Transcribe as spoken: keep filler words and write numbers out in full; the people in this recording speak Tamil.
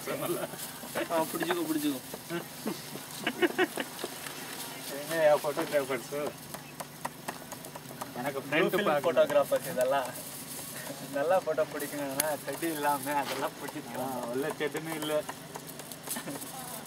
பிடிச்சிக்கோ பிடிச்சிக்கோ ஃபோட்டோகிராஃபர்ஸு எனக்கு ஃப்ரெண்ட் ஃபோட்டோகிராஃபர்ஸ் இதெல்லாம் நல்லா ஃபோட்டோ பிடிக்கணும்னா செடி இல்லாமல் அதெல்லாம் பிடிச்சிக்கலாம் உள்ள செட்டுன்னு இல்லை